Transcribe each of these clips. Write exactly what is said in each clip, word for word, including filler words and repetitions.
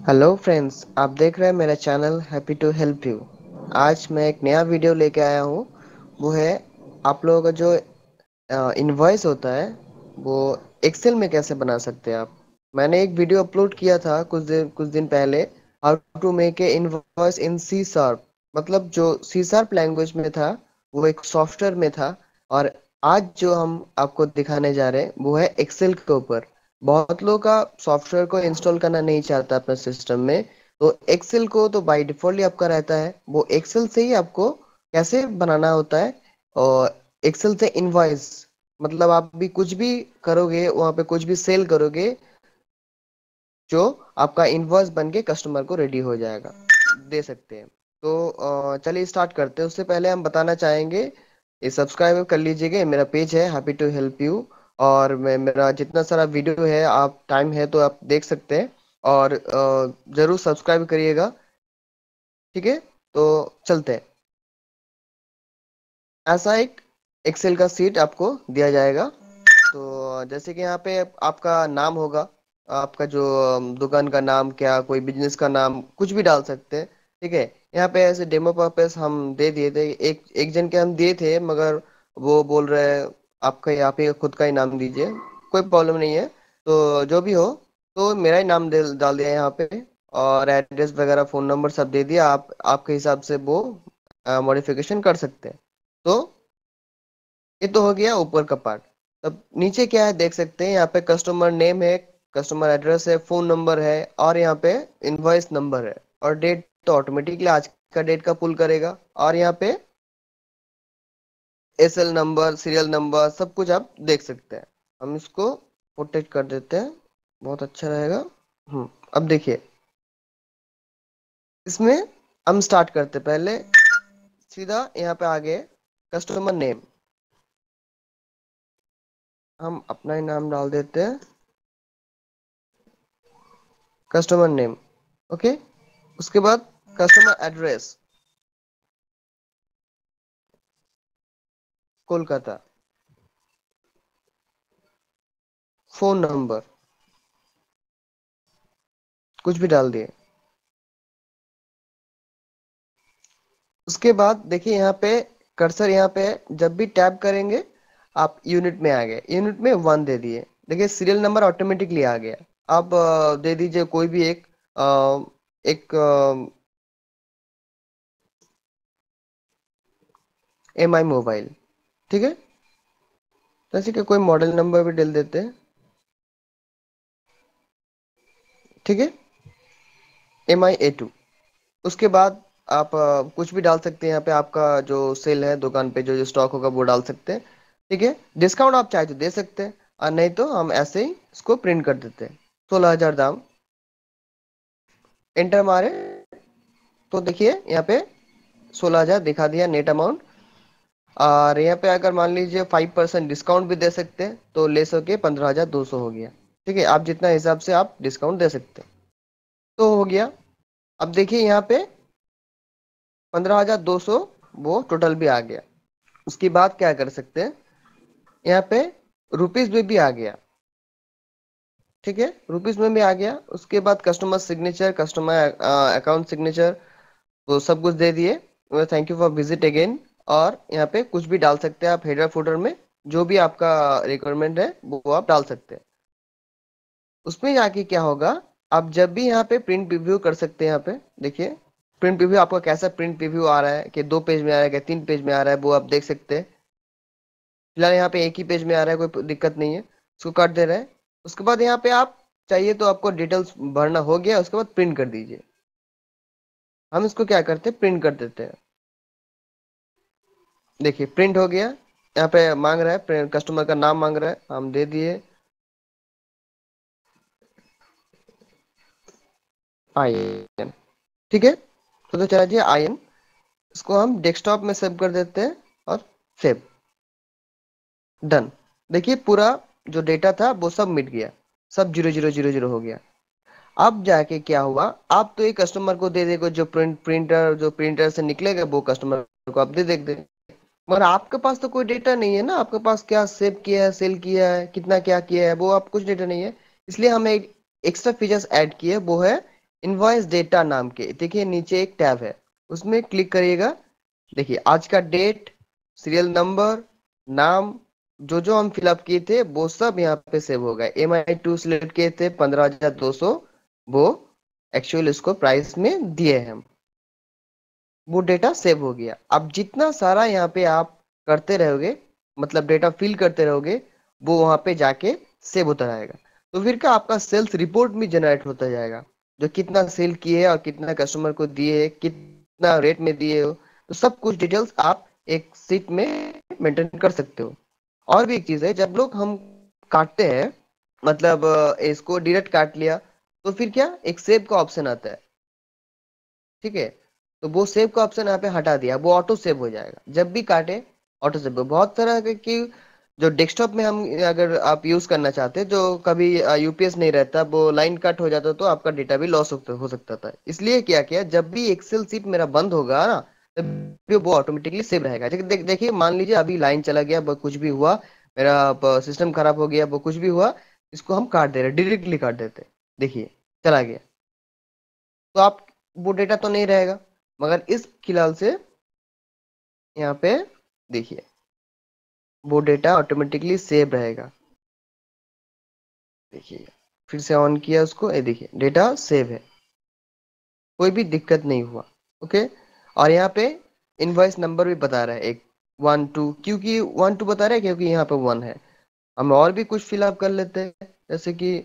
Hello friends, आप देख रहे हैं मेरा channel happy to help you. आज मैं एक नया वीडियो लेके आया हूँ। वो है आप लोगों का जो इनवॉइस होता है वो एक्सेल में कैसे बना सकते हैं आप। मैंने एक वीडियो अपलोड किया था कुछ दिन कुछ दिन पहले, how to make a invoice in C sharp. मतलब जो सी शार्प लैंग्वेज में था, वो एक सॉफ्टवेयर में था। और आज जो हम आपको दिखाने जा रहे हैं वो है एक्सेल के ऊपर। बहुत लोगों का सॉफ्टवेयर को इंस्टॉल करना नहीं चाहता अपने सिस्टम में, तो एक्सेल को तो बाय डिफॉल्ट ही आपका रहता है। वो एक्सेल से ही आपको कैसे बनाना होता है। और एक्सेल से इनवॉइस, मतलब आप भी कुछ भी करोगे वहां पे, कुछ भी सेल करोगे, जो आपका इनवॉइस बन के कस्टमर को रेडी हो जाएगा, दे सकते हैं। तो अ, चलिए स्टार्ट करते हैं। उससे पहले हम बताना चाहेंगे, ये सब्सक्राइब कर लीजिएगा। ये मेरा पेज है हैप्पी टू हेल्प यू। और मैं मेरा जितना सारा वीडियो है, आप टाइम है तो आप देख सकते हैं। और अ, जरूर सब्सक्राइब करिएगा। ठीक है, तो चलते हैं। ऐसा एक एक्सेल का सीट आपको दिया जाएगा। तो जैसे कि यहाँ पे आपका नाम होगा, आपका जो अम, दुकान का नाम, क्या कोई बिजनेस का नाम, कुछ भी डाल सकते हैं। ठीक है, यहाँ पे ऐसे डेमो पर्पस हम दे दिए थे, एक एक जन के हम दिए थे, मगर वो बोल रहे हैं आपका ही, आप ही खुद का ही नाम दीजिए। कोई प्रॉब्लम नहीं है। तो जो भी हो, तो मेरा ही नाम दे- डाल दिया यहाँ पे। और एड्रेस वगैरह, फोन नंबर सब दे दिया। आप आपके हिसाब से वो मॉडिफिकेशन कर सकते हैं। तो ये तो हो गया ऊपर का पार्ट। तब नीचे क्या है देख सकते हैं, यहाँ पे कस्टमर नेम है, कस्टमर एड्रेस है, फोन नंबर है, और यहाँ पे इनवॉइस नंबर है। और डेट तो ऑटोमेटिकली आज का डेट का पुल करेगा। और यहाँ पे S L number, serial number, सब कुछ आप देख सकते हैं। हम इसको प्रोटेक्ट कर देते हैं, बहुत अच्छा रहेगा। हम्म अब देखिए, इसमें हम स्टार्ट करते पहले सीधा यहाँ पे आगे कस्टमर नेम, हम अपना ही नाम डाल देते हैं, कस्टमर नेम। ओके, उसके बाद customer address, Kolkata. Phone number कुछ भी डाल दिए। उसके बाद देखिए यहाँ पे कर्सर, यहाँ पे जब भी टैप करेंगे आप यूनिट में आ गए, यूनिट में वन दे दिए। देखिए सीरियल नंबर ऑटोमेटिकली आ गया। आप अ, दे दीजिए कोई भी एक अ, एक एम आई मोबाइल। ठीक है, जैसे कि कोई मॉडल नंबर भी डाल देते हैं। ठीक है, एम आई ए टू। उसके बाद आप अ, कुछ भी डाल सकते हैं। यहाँ पे आपका जो सेल है दुकान पे, जो जो स्टॉक होगा वो डाल सकते हैं। ठीक है, डिस्काउंट आप चाहे तो दे सकते हैं, और नहीं तो हम ऐसे ही इसको प्रिंट कर देते हैं। सोलह हजार दाम, एंटर मारे तो देखिए यहाँ पे सोलह हजार दिखा दिया नेट अमाउंट। और यहाँ पे अगर मान लीजिए फाइव परसेंट डिस्काउंट भी दे सकते हैं तो लेस होके पंद्रह हजार दो सौ हो गया। ठीक है, आप जितना हिसाब से आप डिस्काउंट दे सकते हैं, तो हो गया। अब देखिए यहाँ पे पंद्रह हजार दो सौ, वो टोटल भी आ गया। उसके बाद क्या कर सकते हैं, यहाँ पे रुपीज में भी आ गया। ठीक है, रुपीज में भी आ गया। उसके बाद customer signature, customer account signature, तो सब कुछ दे दिए। Thank you for visit again. और यहाँ पे कुछ भी डाल सकते हैं आप हेडर फुटर में, जो भी आपका रिक्वायरमेंट है वो आप डाल सकते हैं। उसमें जाके क्या होगा, आप जब भी यहाँ पे प्रिंट प्रीव्यू कर सकते हैं। यहाँ पे देखिए प्रिंट प्रीव्यू आपका कैसा प्रिंट प्रीव्यू आ रहा है, कि दो पेज में आ रहा है, कि तीन पेज में आ रहा है, वो आप देख सकते हैं। फिलहाल यहाँ पे एक ही पेज में आ रहा है, कोई दिक्कत नहीं है, उसको काट दे रहे हैं। उसके बाद यहाँ पे आप चाहिए तो आपको डिटेल्स भरना हो गया, उसके बाद प्रिंट कर दीजिए। हम इसको क्या करते हैं, प्रिंट कर देते हैं। देखिए प्रिंट हो गया। यहाँ पे मांग रहा है, कस्टमर का नाम मांग रहा है, हम दे दिए आई एन। ठीक है, तो, तो चला जाइए आई एन। इसको हम डेस्कटॉप में सेव कर देते हैं, और सेव, डन। देखिए पूरा जो डेटा था वो सब मिट गया, सब जीरो जीरो जीरो जीरो हो गया। अब जाके क्या हुआ, आप तो एक कस्टमर को दे देगा, जो प्रिंट प्रिंटर जो प्रिंटर से निकलेगा वो कस्टमर को आप दे देंगे। मगर आपके पास तो कोई डेटा नहीं है ना, आपके पास क्या सेव किया है, सेल किया है, कितना क्या किया है, वो आप कुछ डेटा नहीं है। इसलिए हमने एक एक्स्ट्रा फीचर्स ऐड किए, वो है इनवॉइस डेटा नाम के देखिए नीचे एक टैब है, उसमें क्लिक करिएगा। देखिए आज का डेट, सीरियल नंबर, नाम, जो जो हम फिलअप किए थे वो सब यहाँ पे सेव हो गए। एम आई टू सिलेक्ट किए थे पंद्रह हजार दो सौ, वो एक्चुअल इसको प्राइस में दिए हैं हम, वो डेटा सेव हो गया। अब जितना सारा यहाँ पे आप करते रहोगे, मतलब डेटा फिल करते रहोगे, वो वहां पे जाके सेव होता रहेगा। तो फिर क्या आपका सेल्स रिपोर्ट भी जनरेट होता जाएगा, जो कितना सेल किए और कितना कस्टमर को दिए, कितना रेट में दिए हो, तो सब कुछ डिटेल्स आप एक सीट में मेंटेन कर सकते हो। और भी एक चीज है, जब लोग हम काटते हैं, मतलब अ, इसको डायरेक्ट काट लिया, तो फिर क्या एक सेव का ऑप्शन आता है, ठीक है। तो वो सेव का ऑप्शन यहाँ पे हटा दिया, वो ऑटो सेव हो जाएगा, जब भी काटे ऑटो सेव। बहुत तरह के की जो डेस्कटॉप में हम अगर आप यूज करना चाहते हैं, जो कभी यूपीएस नहीं रहता, वो लाइन कट हो जाता तो आपका डेटा भी लॉस हो, हो सकता था। इसलिए क्या किया, जब भी एक्सेल सीट मेरा बंद होगा ना, तब भी वो ऑटोमेटिकली सेव रहेगा। देख, देख, देखिए मान लीजिए अभी लाइन चला गया, वो कुछ भी हुआ, मेरा सिस्टम खराब हो गया, वो कुछ भी हुआ, इसको हम काट दे रहे, डायरेक्टली काट देते, देखिए चला गया। तो आप वो डेटा तो नहीं रहेगा, मगर इस खिलाल से यहाँ पे देखिए वो डेटा ऑटोमेटिकली सेव रहेगा। देखिए फिर से ऑन किया उसको, ये देखिए डेटा सेव है, कोई भी दिक्कत नहीं हुआ। ओके। और यहाँ पे इनवॉइस नंबर भी बता रहा है एक, वन टू, क्योंकि वन टू बता रहा है क्योंकि यहाँ पे वन है। हम और भी कुछ फिलअप कर लेते हैं, जैसे कि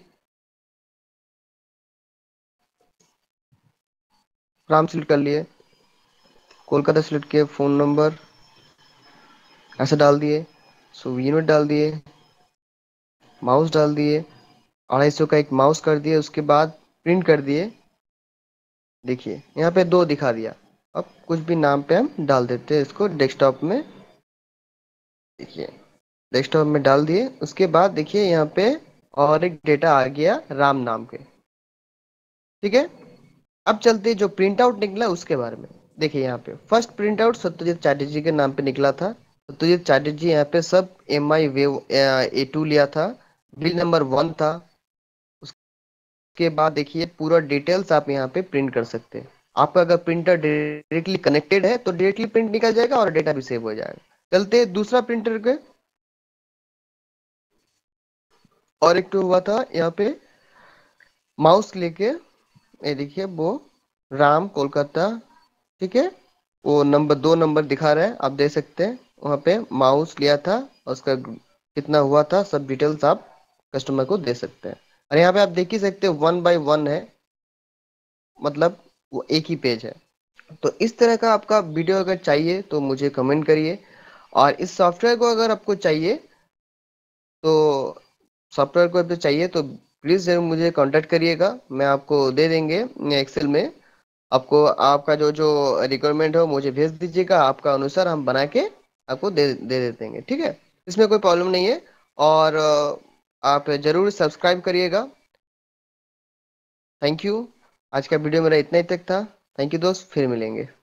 राम सिलेक्ट कर लिए, कोलकाता सिलेक्ट किए, फोन नंबर ऐसे डाल दिए, सो यूनिट डाल दिए, माउस डाल दिए, अढ़ाई सौ का एक माउस कर दिए, उसके बाद प्रिंट कर दिए। देखिए यहाँ पे दो दिखा दिया। अब कुछ भी नाम पे हम डाल देते हैं इसको डेस्कटॉप में। देखिए डेस्कटॉप में डाल दिए, उसके बाद देखिए यहाँ पे और एक डेटा आ गया राम नाम के, ठीक है। अब चलते जो प्रिंट आउट निकला उसके बारे में। देखिए यहाँ पे first print out Satyajit Chatterjee के नाम पे निकला था। सत्यजीत चैटर्जी यहाँ पे सब एम आई वेव ए टू लिया था, बिल नंबर वन था। उसके बाद देखिए पूरा डिटेल्स आप यहाँ पे प्रिंट कर सकते हैं। आपका अगर प्रिंटर डायरेक्टली कनेक्टेड है तो डायरेक्टली प्रिंट निकल जाएगा और डेटा भी सेव हो जाएगा। चलते हैं दूसरा प्रिंटर के। और एक तो हुआ था यहाँ पे माउस लेके, ये देखिए वो राम कोलकाता, ठीक है। वो नंबर दो नंबर दिखा रहा है, आप देख सकते हैं वहाँ पे माउस लिया था और उसका कितना हुआ था, सब डिटेल्स आप कस्टमर को दे सकते हैं। और यहाँ पे आप देख ही सकते हैं वन बाय वन है, मतलब वो एक ही पेज है। तो इस तरह का आपका वीडियो अगर चाहिए तो मुझे कमेंट करिए। और इस सॉफ्टवेयर को अगर आपको चाहिए तो सॉफ्टवेयर को अगर चाहिए तो प्लीज़ जरूर मुझे कांटेक्ट करिएगा, मैं आपको दे देंगे एक्सेल में। आपको आपका जो जो रिक्वायरमेंट हो मुझे भेज दीजिएगा, आपका अनुसार हम बना के आपको दे दे देते हैं, ठीक है। इसमें कोई प्रॉब्लम नहीं है। और अ, आप जरूर सब्सक्राइब करिएगा। Thank you. आज का वीडियो मेरा इतना ही तक था। थैंक यू दोस्त, फिर मिलेंगे।